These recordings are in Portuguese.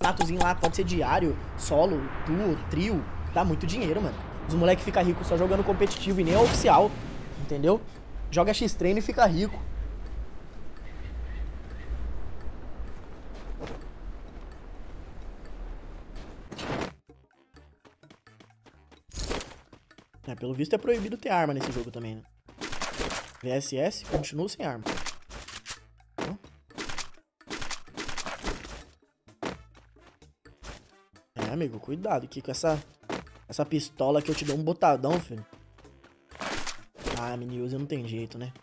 campeonatozinho lá, pode ser diário, solo, duo, trio. Dá muito dinheiro, mano. Os moleques ficam ricos só jogando competitivo e nem é oficial, entendeu? Joga X-Treino e fica rico. É, pelo visto é proibido ter arma nesse jogo também, né? VSS continua sem arma. É, amigo, cuidado aqui com essa pistola que eu te dou um botadão, filho. Ah, mini user não tem jeito, né?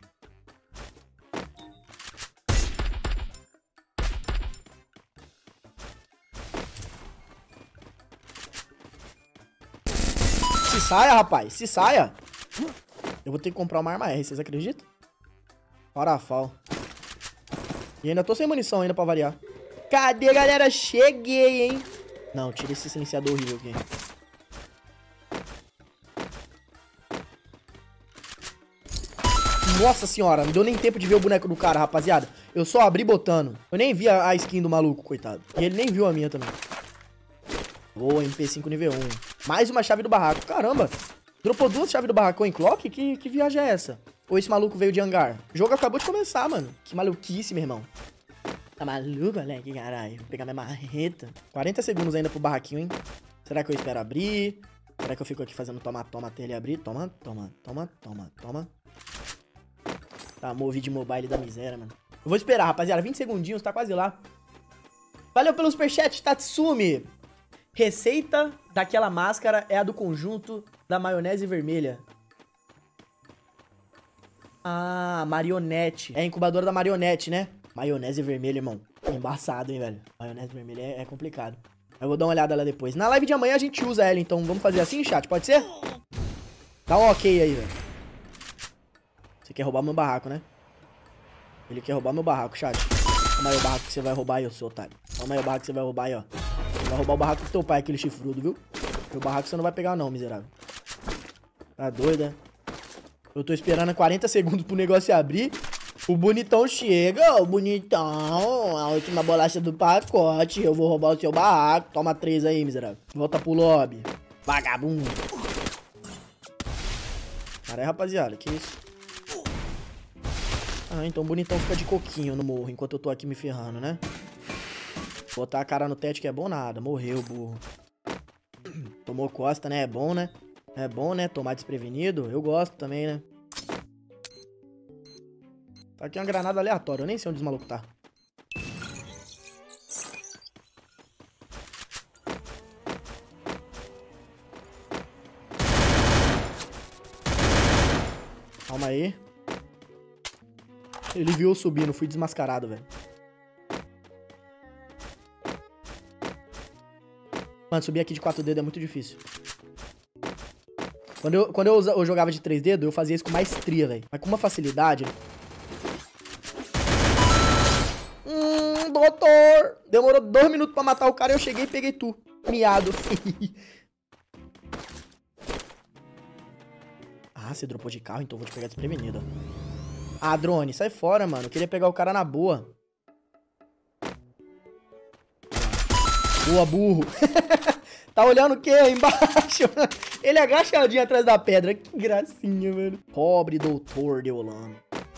Se saia, rapaz, se saia. Eu vou ter que comprar uma arma R, vocês acreditam? Parafal. E ainda tô sem munição ainda pra variar. Cadê, galera? Cheguei, hein? Não, tira esse silenciador horrível aqui. Nossa senhora, não deu nem tempo de ver o boneco do cara, rapaziada. Eu só abri botando. Eu nem vi a skin do maluco, coitado. E ele nem viu a minha também. Boa, MP5 nível 1. Mais uma chave do barraco. Caramba, dropou 2 chaves do barraco em clock? Que viagem é essa? Ou esse maluco veio de hangar? O jogo acabou de começar, mano. Que maluquice, meu irmão. Tá maluco, moleque? Caralho. Vou pegar minha marreta. 40 segundos ainda pro barraquinho, hein? Será que eu espero abrir? Será que eu fico aqui fazendo toma até ele abrir? Toma. Tá, movi de mobile da miséria, mano. Eu vou esperar, rapaziada. 20 segundinhos, tá quase lá. Valeu pelo superchat, Tatsumi. Receita daquela máscara é a do conjunto da maionese vermelha. Ah, marionete. É a incubadora da marionete, né? Maionese vermelha, irmão. Embaçado, hein, velho. Maionese vermelha é complicado. Eu vou dar uma olhada lá depois. Na live de amanhã a gente usa ela, então vamos fazer assim, chat? Pode ser? Dá um ok aí, velho. Você quer roubar meu barraco, né? Ele quer roubar meu barraco, chat. Toma aí o barraco que você vai roubar aí, seu otário. Toma aí o barraco que você vai roubar aí, ó. Você vai roubar o barraco do teu pai, aquele chifrudo, viu? Meu barraco você não vai pegar não, miserável. Tá doida? Eu tô esperando 40 segundos pro negócio abrir. O bonitão chega, o bonitão. A última bolacha do pacote. Eu vou roubar o seu barraco. Toma 3 aí, miserável. Volta pro lobby. Vagabundo. Caralho, rapaziada, que isso? Ah, então o bonitão fica de coquinho no morro, enquanto eu tô aqui me ferrando, né? Botar a cara no teto que é bom nada. Morreu, burro. Tomou costa, né? É bom, né? É bom, né? Tomar desprevenido. Eu gosto também, né? Tá aqui uma granada aleatória. Eu nem sei onde os malucos tá. Calma aí. Ele viu eu subindo. Fui desmascarado, velho. Mano, subir aqui de 4 dedos é muito difícil. Quando eu jogava de 3 dedos, eu fazia isso com maestria, velho. Mas com uma facilidade. Doutor! Demorou 2 minutos pra matar o cara e eu cheguei e peguei tu. Miado. Ah, você dropou de carro, então eu vou te pegar desprevenido. Ah, drone, sai fora, mano. Eu queria pegar o cara na boa. Boa, burro. Tá olhando o que aí embaixo? Ele é agachadinho atrás da pedra. Que gracinha, velho. Pobre doutor Deolano.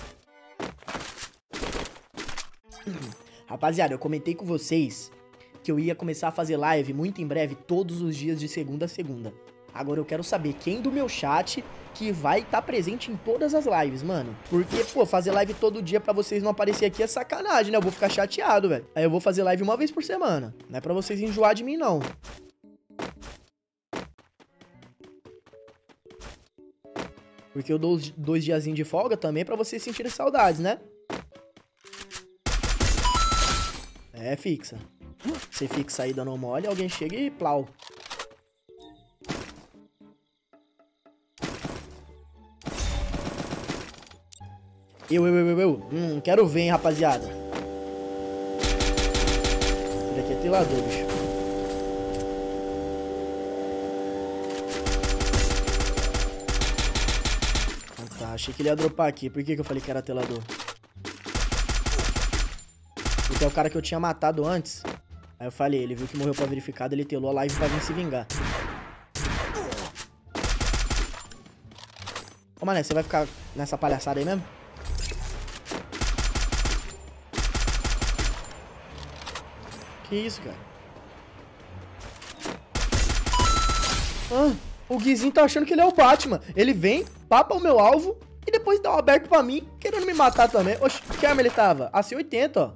Rapaziada, eu comentei com vocês que eu ia começar a fazer live muito em breve, todos os dias de segunda a segunda. Agora eu quero saber quem do meu chat que vai estar presente em todas as lives, mano. Porque, pô, fazer live todo dia pra vocês não aparecer aqui é sacanagem, né? Eu vou ficar chateado, velho. Aí eu vou fazer live uma vez por semana. Não é pra vocês enjoar de mim, não. Porque eu dou os 2 diazinhos de folga também pra vocês sentirem saudades, né? É, fixa. Você fixa aí dando mole, alguém chega e plau. Quero ver, hein, rapaziada. Esse daqui é telador, bicho. Ah, tá, achei que ele ia dropar aqui. Por que eu falei que era telador? Porque é o cara que eu tinha matado antes. Aí eu falei, ele viu que morreu pra verificado, ele telou a live pra vir se vingar. Ô, mané, você vai ficar nessa palhaçada aí mesmo? Que isso, cara? Ah, o Guizinho tá achando que ele é o Batman. Ele vem, papa o meu alvo e depois dá um aberto pra mim, querendo me matar também. Oxe, que arma ele tava? AC-80, ó.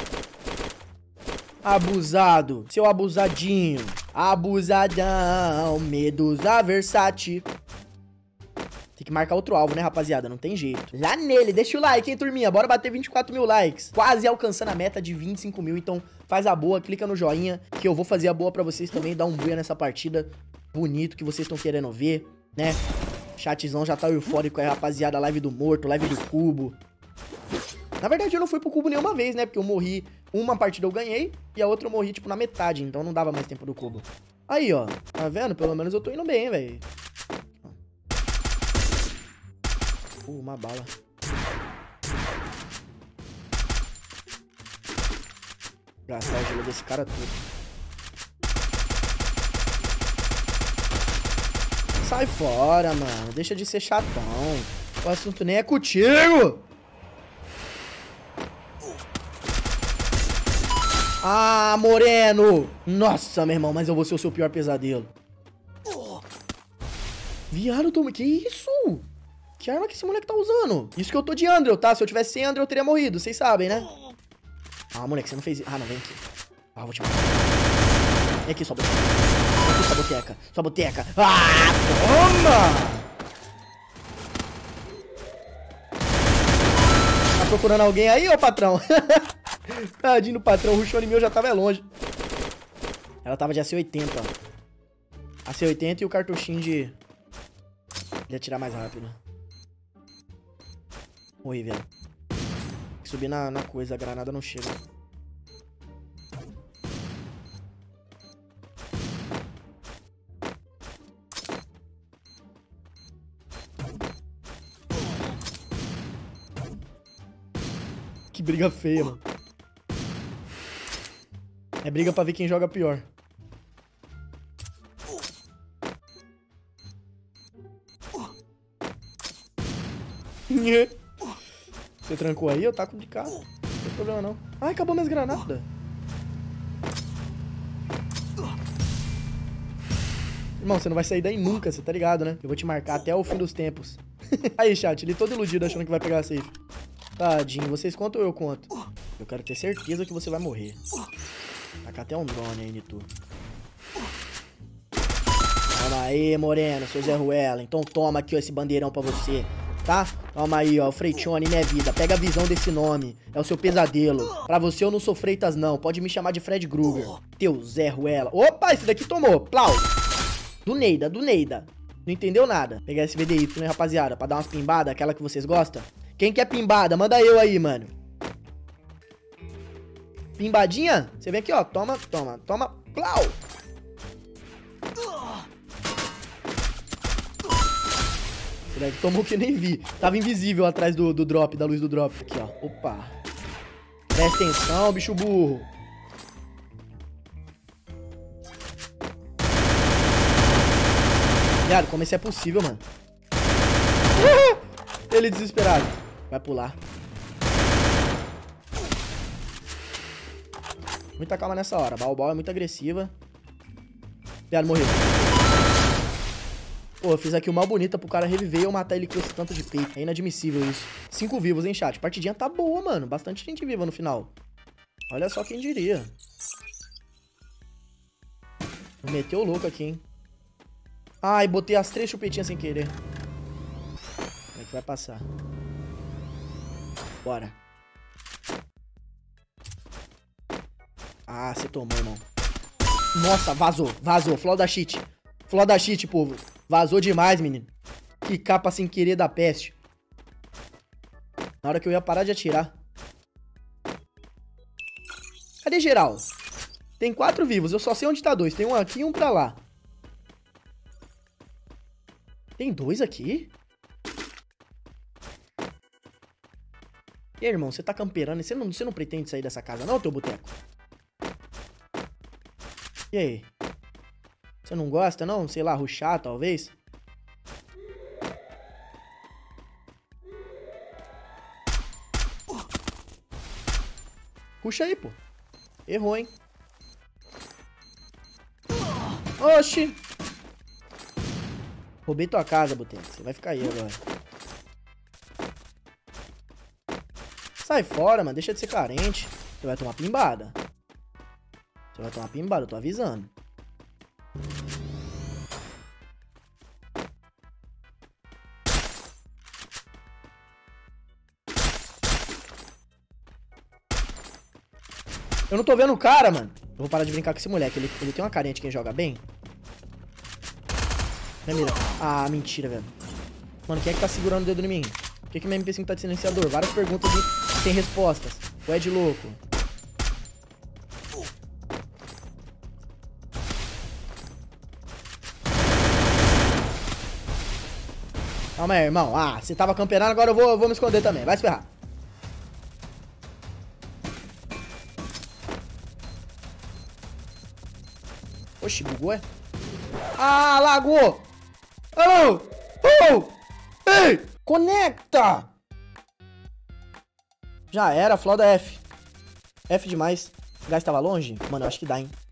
Abusado, seu abusadinho. Abusadão, Medusa Versace. Tem que marcar outro alvo, né, rapaziada? Não tem jeito. Lá nele, deixa o like, hein, turminha? Bora bater 24 mil likes. Quase alcançando a meta de 25 mil. Então faz a boa, clica no joinha, que eu vou fazer a boa pra vocês também. Dar um buia nessa partida bonito que vocês estão querendo ver, né? Chatzão já tá eufórico aí, rapaziada. Live do Morto, live do Cubo. Na verdade, eu não fui pro Cubo nenhuma vez, né? Porque eu morri, uma partida eu ganhei e a outra eu morri, tipo, na metade. Então não dava mais tempo do Cubo. Aí, ó. Tá vendo? Pelo menos eu tô indo bem, velho. Uma bala. Gastar o gelo desse cara todo. Sai fora, mano. Deixa de ser chatão. O assunto nem é contigo. Ah, Moreno. Nossa, meu irmão, mas eu vou ser o seu pior pesadelo. Viado, Tom, que isso? Que arma que esse moleque tá usando? Isso que eu tô de Andrew, tá? Se eu tivesse sem Andrew, eu teria morrido. Vocês sabem, né? Ah, moleque, você não fez isso. Ah, não, vem aqui. Ah, vou te matar. Vem aqui, sua boteca. Vem aqui, sua boteca. Sua boteca. Ah, toma! Tá procurando alguém aí, ô patrão? Tadinho do patrão. O rushone meu já tava longe. Ela tava de AC-80, ó. AC-80 e o cartuchinho de... Ele ia atirar mais rápido. Morri, velho. Tem que subir na coisa, a granada não chega. Que briga feia, mano. É briga pra ver quem joga pior. Você trancou aí? Eu taco de casa. Não tem problema não. Ai, acabou minhas granadas. Irmão, você não vai sair daí nunca, você tá ligado, né? Eu vou te marcar até o fim dos tempos. Aí, chat, ele todo iludido achando que vai pegar a safe. Tadinho, vocês contam ou eu conto? Eu quero ter certeza que você vai morrer. Tacar até um drone aí, Nitu. Toma aí, Moreno, seu Zé Ruela. Então toma aqui, ó, esse bandeirão pra você. Tá? Toma aí, ó, o Freitione, minha vida. Pega a visão desse nome. É o seu pesadelo. Pra você eu não sou Freitas, não. Pode me chamar de Fred Krueger. Teu Zé Ruela. Opa, esse daqui tomou. Plau. Do Neida, do Neida. Não entendeu nada. Pegar esse VDY, né, rapaziada? Pra dar umas pimbadas, aquela que vocês gostam. Quem quer pimbada? Manda eu aí, mano. Pimbadinha? Você vem aqui, ó. Toma, toma, toma. Plau. Tomou que eu nem vi. Tava invisível atrás do drop, da luz do drop. Aqui, ó. Opa. Presta atenção, bicho burro. Viado, como isso é possível, mano? Ele desesperado. Vai pular. Muita calma nessa hora. Baobal é muito agressiva. Viado, morreu. Pô, eu fiz aqui uma bonita pro cara reviver e eu matar ele com esse tanto de peito. É inadmissível isso. 5 vivos, hein, chat? Partidinha tá boa, mano. Bastante gente viva no final. Olha só quem diria. Meteu o louco aqui, hein? Ai, botei as 3 chupetinhas sem querer. Como é que vai passar? Bora. Ah, você tomou, irmão. Nossa, vazou. Vazou. Flow da cheat. Flow da cheat, povo. Vazou demais, menino. Que capa sem querer da peste. Na hora que eu ia parar de atirar. Cadê geral? Tem 4 vivos. Eu só sei onde tá 2. Tem um aqui e um pra lá. Tem 2 aqui? E aí, irmão? Você tá camperando. Você não pretende sair dessa casa não, teu boteco? E aí? Você não gosta, não? Sei lá, rushar, talvez? Puxa aí, pô. Errou, hein? Oxi! Roubei tua casa, Botênis. Você vai ficar aí agora. Sai fora, mano. Deixa de ser carente. Você vai tomar pimbada. Você vai tomar pimbada, eu tô avisando. Eu não tô vendo o cara, mano. Eu vou parar de brincar com esse moleque. Ele tem uma carinha de quem joga bem. Minha mira. Ah, mentira, velho. Mano, quem é que tá segurando o dedo em mim? Por que minha MP5 tá de silenciador? Várias perguntas sem respostas. O Ed louco. Calma aí, irmão. Ah, você tava camperando, agora eu vou me esconder também. Vai se ferrar. Oxi, bugou, é? Ah, lagou! Oh! Oh! Ei! Conecta! Já era, Floda F. F demais. O gás tava longe? Mano, eu acho que dá, hein?